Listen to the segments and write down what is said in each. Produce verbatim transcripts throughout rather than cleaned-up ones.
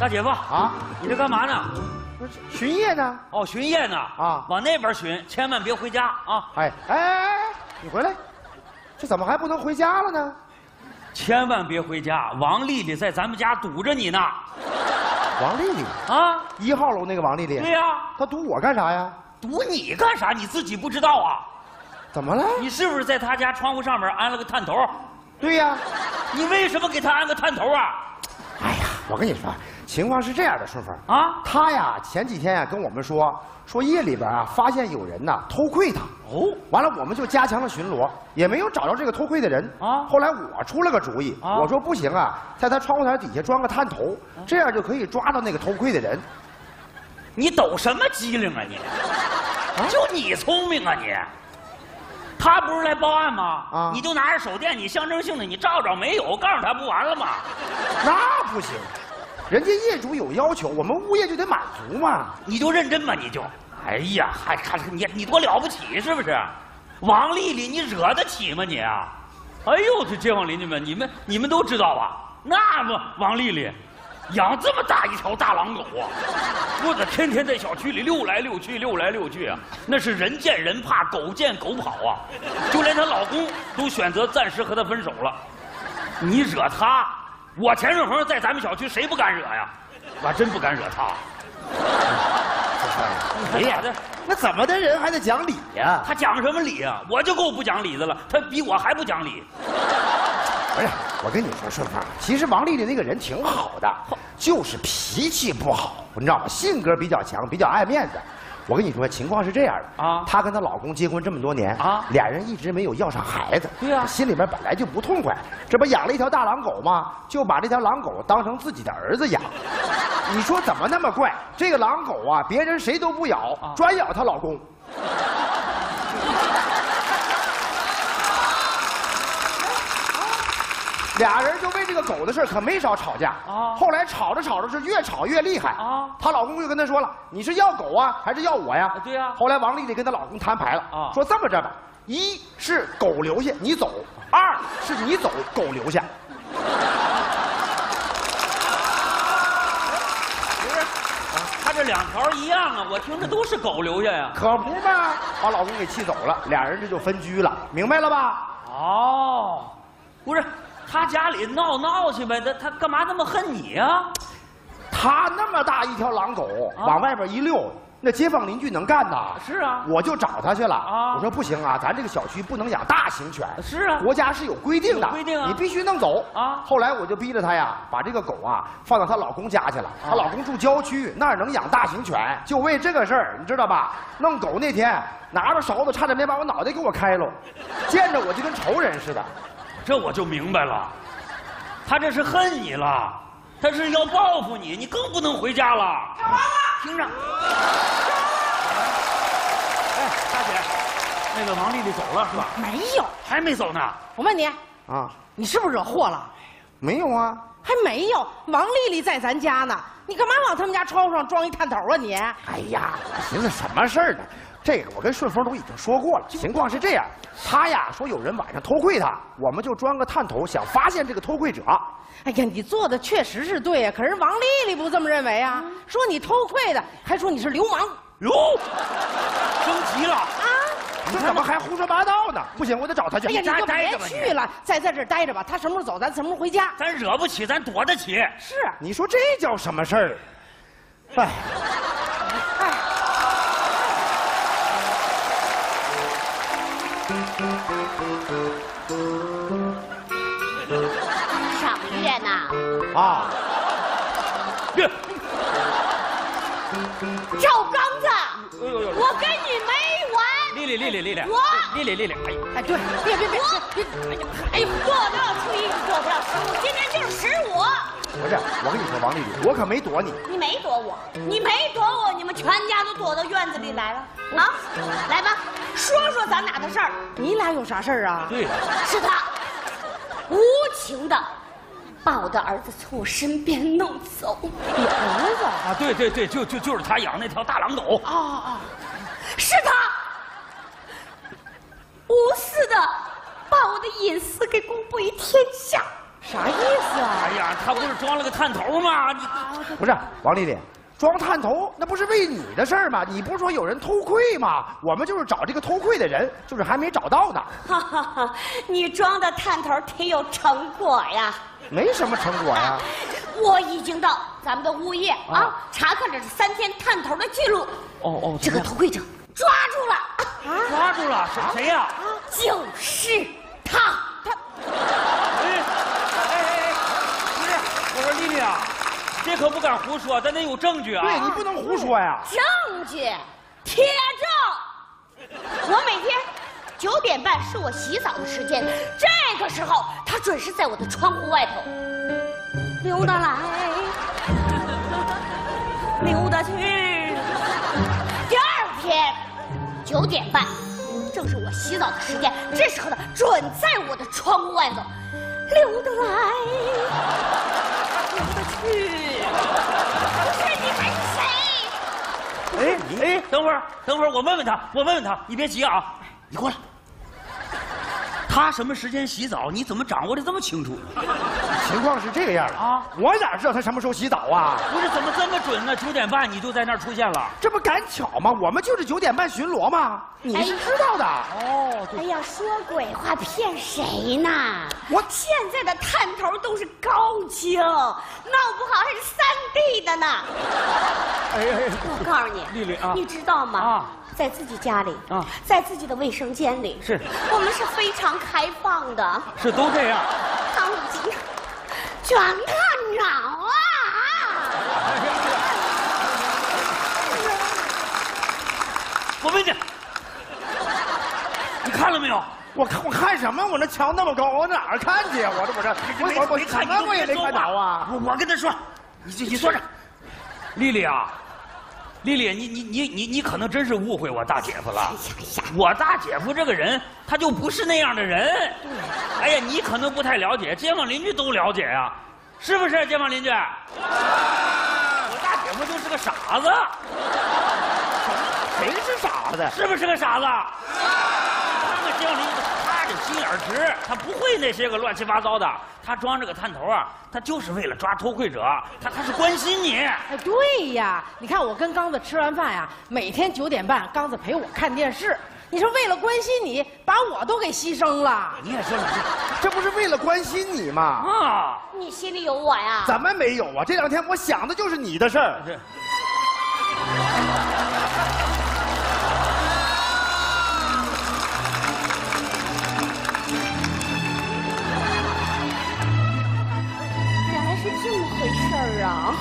大姐夫啊，你这干嘛呢？ 不是巡夜呢？ 哦，巡夜呢。啊，往那边巡，千万别回家啊！ 哎哎哎，你回来，这怎么还不能回家了呢？ 千万别回家，王丽丽在咱们家堵着你呢。 王丽丽啊， 一号楼那个王丽丽。 对呀， 她堵我干啥呀？ 堵你干啥？你自己不知道啊？ 怎么了？ 你是不是在她家窗户上面安了个探头？ 对呀。 你为什么给她安个探头啊？ 哎呀，我跟你说，情况是这样的，顺风啊， 他呀前几天呀跟我们说，说夜里边啊发现有人呐偷窥他。哦，完了我们就加强了巡逻，也没有找着这个偷窥的人啊。后来我出了个主意，啊、我说不行啊，在他窗户台底下装个探头，这样就可以抓到那个偷窥的人。 你抖什么机灵啊你？啊、就你聪明啊你！他不是来报案吗？啊，你就拿着手电，你象征性的你照照，没有，告诉他不完了吗？ 那不行，人家业主有要求，我们物业就得满足嘛。 你就认真吧，你就。哎呀，还还你你多了不起是不是？王丽丽，你惹得起吗你啊？哎呦，这街坊邻居们，你们你们都知道啊？那么王丽丽养这么大一条大狼狗啊，我的天天在小区里溜来溜去，溜来溜去啊，那是人见人怕，狗见狗跑啊。就连她老公都选择暂时和她分手了。你惹她，我田顺峰在咱们小区谁不敢惹呀？我还真不敢惹她。 哎呀，那怎么的人还得讲理呀？ 他讲什么理呀？我就够不讲理的了，他比我还不讲理。 不是，我跟你说，顺风，其实王丽丽那个人挺好的，就是脾气不好，你知道吗？性格比较强，比较爱面子。我跟你说，情况是这样的啊，她跟她老公结婚这么多年啊，俩人一直没有要上孩子。对呀，心里面本来就不痛快，这不养了一条大狼狗吗？就把这条狼狗当成自己的儿子养。你说怎么那么怪？这个狼狗啊，别人谁都不咬，专咬她老公。俩人就为这个狗的事可没少吵架啊！后来吵着吵着是越吵越厉害啊！她老公就跟她说了：“你是要狗啊，还是要我呀？”对呀。后来王丽丽跟她老公摊牌了啊，说这么着吧，一是狗留下你走，二是你走狗留下。 不是，他这两条一样啊，我听着都是狗留下呀。 可不嘛，把老公给气走了，俩人这就分居了，明白了吧？ 哦，不是。他家里闹闹去呗，他他干嘛那么恨你呀？ 他那么大一条狼狗，啊、往外边一溜，那街坊邻居能干呐？ 是啊， 我就找他去了啊！我说不行啊，咱这个小区不能养大型犬。 是啊， 国家是有规定的， 规定啊， 你必须弄走啊！后来我就逼着他呀，把这个狗啊放到她老公家去了。她、啊、老公住郊区，那儿能养大型犬，就为这个事儿，你知道吧？弄狗那天，拿着勺子差点没把我脑袋给我开喽，见着我就跟仇人似的。 这我就明白了，他这是恨你了，他是要报复你，你更不能回家了。 干嘛呢？ 听着。哎，大姐，那个王丽丽走了是吧？ 没有， 还没走呢。 我问你啊， 你是不是惹祸了？ 没有啊， 还没有。王丽丽在咱家呢，你干嘛往他们家窗户上装一探头啊你？ 哎呀，我寻思什么事儿呢？这个我跟顺丰都已经说过了，情况是这样，他呀说有人晚上偷窥他，我们就装个探头，想发现这个偷窥者。 哎呀，你做的确实是对呀，可是王丽丽不这么认为啊，嗯、说你偷窥的，还说你是流氓。 哟，升级了啊！ 这怎么还胡说八道呢？不行，我得找他去。 哎呀，你就别去了，再在这儿待着吧。他什么时候走，咱什么时候回家。 咱惹不起，咱躲得起。 是， 你说这叫什么事儿？哎，哎。 上月呢？ 啊！ 这赵刚子，我跟你没完！ 丽丽丽丽丽丽， 我丽丽丽丽，哎哎，对，别别别，别，哎呀， 哎呀，过不了初一，过不了十五，今天就是十五。 不是，我跟你说，王丽丽，我可没躲你。 你没躲我，你没躲我，你们全家都躲到院子里来了啊！来吧，说说咱俩的事儿。 你俩有啥事儿啊？ 对呀， 是他无情的把我的儿子从我身边弄走。 你儿子啊？对对对，就就就是他养那条大狼狗。 啊啊！ 是他无私的把我的隐私给公布于天下。 啥意思啊？ 哎呀，他不是装了个探头吗？你不是王丽丽，装探头那不是为你的事儿吗？你不是说有人偷窥吗？我们就是找这个偷窥的人，就是还没找到呢。 哈哈哈，你装的探头挺有成果呀。 没什么成果呀。 我已经到咱们的物业啊，啊查看了这三天探头的记录。 哦哦， 这个偷窥者抓住了。 啊，抓住了，是谁呀？ 就是他。他。 哎哎哎，不是，我说丽丽啊，这可不敢胡说，咱得有证据啊。 对你不能胡说呀。 证据，铁证。我每天九点半是我洗澡的时间，这个时候他准是在我的窗户外头溜达来，溜达去。第二天九点半，正是我洗澡的时间，这时候呢，准在我的窗户外头溜达来，溜达去。不是你还是谁？ 哎哎，等会儿，等会儿，我问问他，我问问他，你别急啊，你过来。他什么时间洗澡？你怎么掌握的这么清楚？ 情况是这个样的啊，我哪知道他什么时候洗澡啊？ 不是，怎么这么准呢？九点半你就在那儿出现了， 这不赶巧吗？我们就是九点半巡逻嘛。你是知道的哦。 哎呀，说鬼话骗谁呢？ 我现在的探头都是高清，闹不好还是三 D 的呢。 哎哎， 我告诉你， 丽丽啊， 你知道吗？啊。在自己家里啊，在自己的卫生间里， 是我们是非常开放的， 是都这样。 当即全看着啊！ 我问你，你看了没有？ 我看我看什么？我那墙那么高，我哪儿看去？我这我这我我我什么我也没看着啊！ 我我跟他说，你你坐着，丽丽啊。丽丽，你你你你你可能真是误会我大姐夫了。我大姐夫这个人，他就不是那样的人。哎呀，你可能不太了解，街坊邻居都了解呀，是不是？街坊邻居，我大姐夫就是个傻子。 谁是傻子？ 是不是个傻子？他们街坊邻居，他这心眼直，他不会那些个乱七八糟的。他装这个探头啊，他就是为了抓偷窥者，他他是关心你。 哎，对呀，你看我跟刚子吃完饭呀，每天九点半，刚子陪我看电视。你说为了关心你，把我都给牺牲了。 你也说， 这不是为了关心你吗？ 啊， 你心里有我呀？ 怎么没有啊？这两天我想的就是你的事儿。 这么回事儿啊！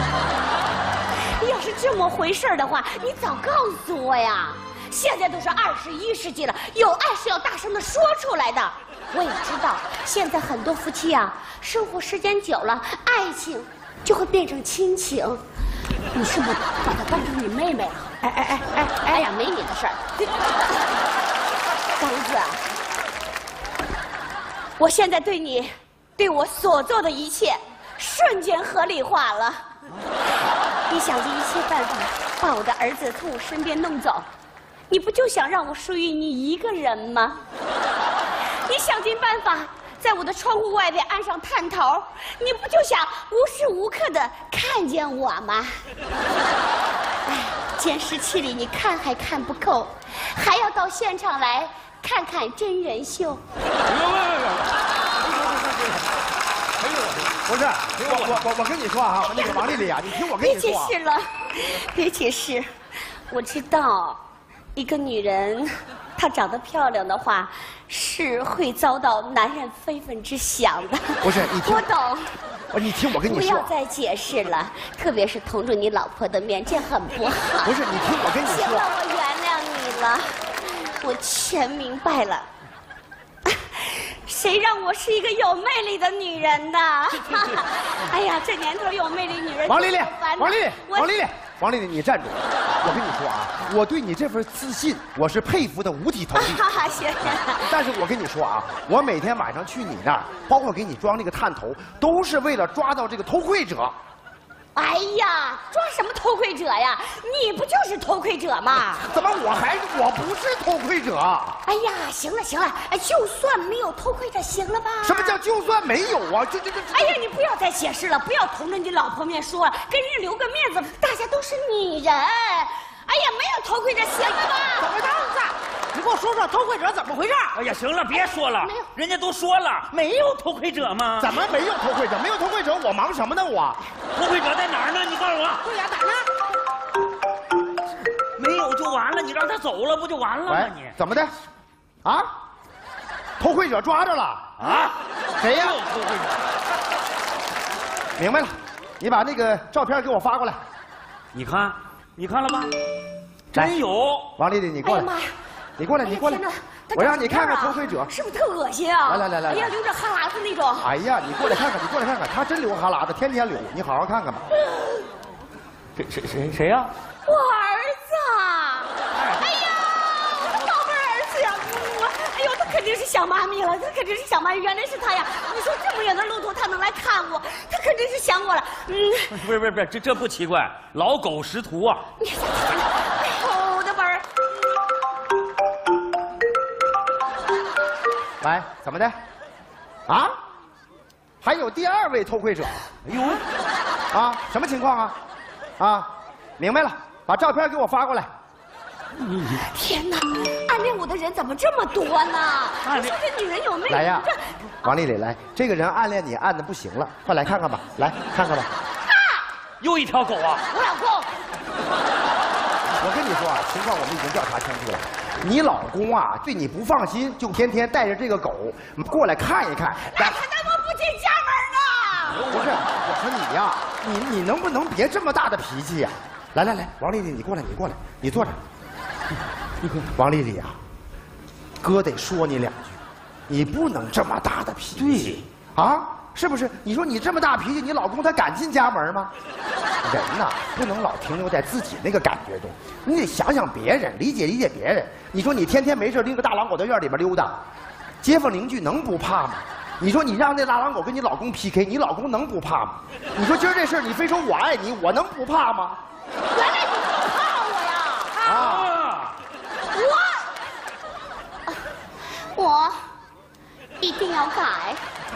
要是这么回事儿的话，你早告诉我呀！现在都是二十一世纪了，有爱是要大声的说出来的。我也知道，现在很多夫妻啊，生活时间久了，爱情就会变成亲情。你是不是把她当成你妹妹了？哎哎哎哎哎呀，没你的事儿。刚子，我现在对你，对我所做的一切。瞬间合理化了，你想尽一切办法把我的儿子从我身边弄走，你不就想让我属于你一个人吗？你想尽办法在我的窗户外边安上探头，你不就想无时无刻的看见我吗？哎，监视器里你看还看不够，还要到现场来看看真人秀。 不是，我我我我跟你说啊，那个王丽丽啊，你听我跟你说、啊。 别解释了，别解释。我知道，一个女人，她长得漂亮的话，是会遭到男人非分之想的。 不是，你听。 我懂。 不是，你听我跟你说。 不要再解释了，特别是同着你老婆的面，这很不好。 不是，你听我跟你说。 行了，我原谅你了，我全明白了。谁让我是一个有魅力的女人呢？哎呀，这年头有魅力女人。 王丽丽，王丽丽，王丽丽，王丽丽，你站住！我跟你说啊，我对你这份自信，我是佩服的五体投地。 哈哈，行。 但是我跟你说啊，我每天晚上去你那儿，包括给你装那个探头，都是为了抓到这个偷窥者。 哎呀，抓什么偷窥者呀？你不就是偷窥者吗？ 怎么我还我不是偷窥者？ 哎呀，行了行了，哎，就算没有偷窥着，行了吧？ 什么叫就算没有啊？这这这…… 哎呀，你不要再解释了，不要同着你老婆面说，给人留个面子，大家都是女人。哎呀，没有偷窥着，行了吧？ 怎么样子？你给我说说偷窥者怎么回事？ 哎呀，行了，别说了， 没有， 人家都说了，没有偷窥者吗？ 怎么没有偷窥者？没有偷窥者，我忙什么呢？我偷窥者在哪儿呢？你告诉我。 对呀，哪呢？ 没有就完了，你让他走了不就完了吗？你怎么的？啊？偷窥者抓着了啊？ 谁呀？ 偷窥者。 明白了，你把那个照片给我发过来。 你看，你看了吧？真有。 王丽丽，你过来。 哎呀妈呀！ 你过来，你过来。我让你看看偷窥者， 是不是特恶心啊？ 来来来来， 哎呀，流着哈喇子那种。 哎呀，你过来看看，你过来看看，他真流哈喇子，天天流，你好好看看吧。 谁谁谁谁呀？ 我儿子。哎呀，我的宝贝儿子呀！哎呦，他肯定是想妈咪了，他肯定是想妈咪，原来是他呀！你说这么远的路途他能来看我，他肯定是想我了。嗯， 不是不是不是，这这不奇怪，老狗识途啊！ 你看，哎呦，我的宝儿。 来，怎么的？啊？还有第二位偷窥者？哎呦，啊，什么情况啊？啊，明白了，把照片给我发过来。 天哪，暗恋我的人怎么这么多呢？你说这女人有魅力。 来呀，王丽丽，来，这个人暗恋你暗的不行了，快来看看吧，来看看吧。 啊！ 又一条狗啊！ 我老公。 我跟你说啊，情况我们已经调查清楚了。你老公啊，对你不放心，就天天带着这个狗过来看一看。 那他怎么不进家门呢？ 不是，我说你呀，你你能不能别这么大的脾气呀？来来来，王丽丽，你过来，你过来，你坐着。王丽丽啊，哥得说你两句，你不能这么大的脾气。对，啊，是不是？你说你这么大脾气，你老公他敢进家门吗？人呐，不能老停留在自己那个感觉中，你得想想别人，理解理解别人。你说你天天没事拎个大狼狗在院里边溜达，街坊邻居能不怕吗？你说你让那大狼狗跟你老公 P K， 你老公能不怕吗？你说今儿这事儿你非说我爱你，我能不怕吗？ 原来你不怕我呀！ 啊， 我，我一定要改。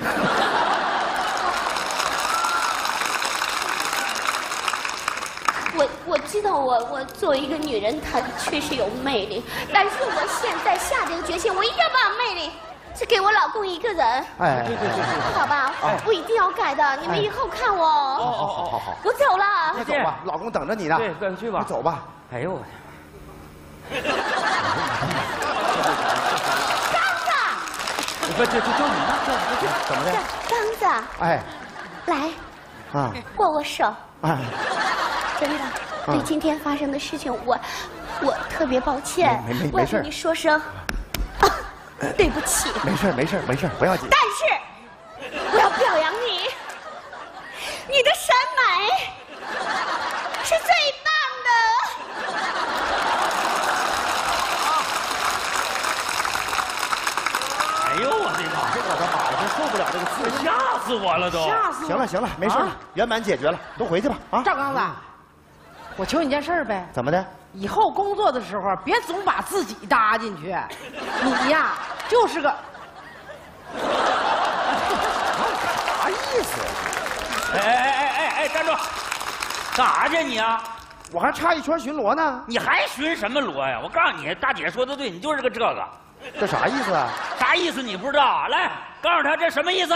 我我知道我我作为一个女人，她确实有魅力，但是我现在下定决心，我一定要把魅力只给我老公一个人。 哎，对对对对， 好吧，我一定要改的，你们以后看我。 好好好好好， 我走了。 快走吧，老公等着你呢。 对，快去吧， 快走吧。 哎呦我。 刚子， 不，这这叫你呢，叫你这怎么的？ 刚子， 哎， 来， 啊， 握握手。 哎， 真的，对今天发生的事情，我我特别抱歉， 没没没我要事跟你说声对不起。 没事没事没事，不要紧。 但是我要表扬你，你的审美是最棒的。 哎呦我的妈！ 我的妈呀，真受不了这个刺激， 吓死我了都！ 吓死我！ 行了行了，没事了，圆满解决了，都回去吧。啊， 赵刚子，我求你件事儿呗。 怎么的？ 以后工作的时候别总把自己搭进去，你呀就是个啥意思？ 哎哎哎哎哎，站住！干啥去你啊？ 我还差一圈巡逻呢。 你还巡什么逻呀？我告诉你，大姐说的对，你就是个这个。 这啥意思啊？ 啥意思你不知道啊？来，告诉他这什么意思？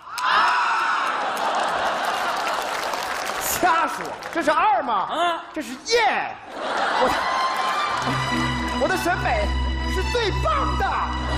瞎说，这是二吗？ 嗯， 这是耶！我我的审美是最棒的。